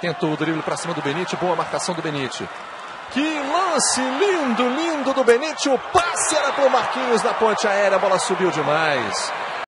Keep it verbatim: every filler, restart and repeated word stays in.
Tenta o drible para cima do Benite. Boa marcação do Benite. Que lance lindo, lindo do Benite. O passe era para o Marquinhos na ponte aérea. A bola subiu demais.